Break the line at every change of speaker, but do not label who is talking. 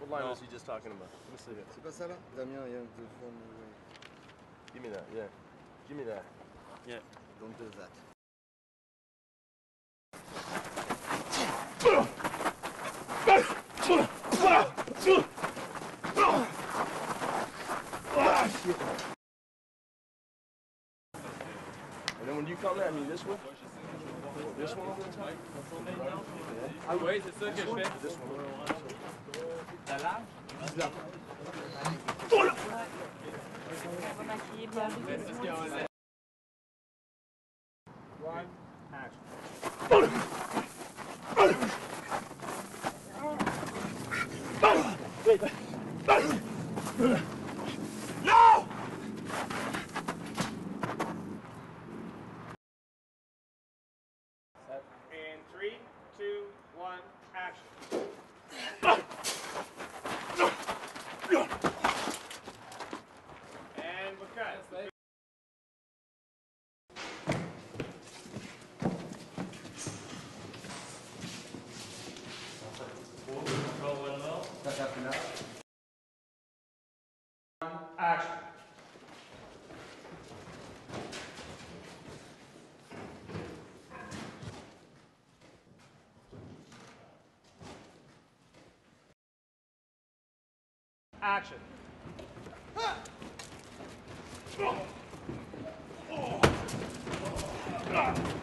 What line was he just talking about? Let me see here.
C'est pas ça là? Damien, il y a deux fois.
Give me that, yeah. Give me that.
Yeah. Don't do that.
And then when you come there, I mean this one? This one over the top?
Ah oui, c'est ça que je fais.
This one.
La large?
Bizarre.
On va maquiller Belle.
One, action.
No!
In 3, 2, 1, action. And we're cut. Action. Action.
Ah!